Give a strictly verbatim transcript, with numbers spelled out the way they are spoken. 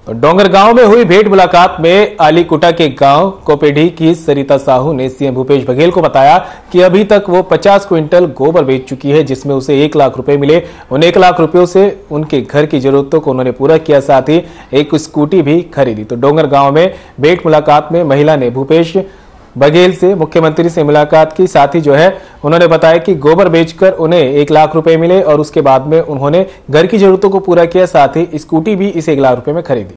डोंगर गांव में हुई भेंट मुलाकात में आलीकुटा के गांव कोपेडी की सरिता साहू ने सीएम भूपेश बघेल को बताया कि अभी तक वो पचास क्विंटल गोबर बेच चुकी है, जिसमें उसे एक लाख रुपए मिले। उन एक लाख रुपयों से उनके घर की जरूरतों को उन्होंने पूरा किया, साथ ही एक स्कूटी भी खरीदी। तो डोंगर गांव में भेंट मुलाकात में महिला ने भूपेश बघेल से मुख्यमंत्री से मुलाकात की, साथ ही जो है उन्होंने बताया कि गोबर बेचकर उन्हें एक लाख रुपए मिले और उसके बाद में उन्होंने घर की जरूरतों को पूरा किया, साथ ही स्कूटी भी इस एक लाख रुपए में खरीदी।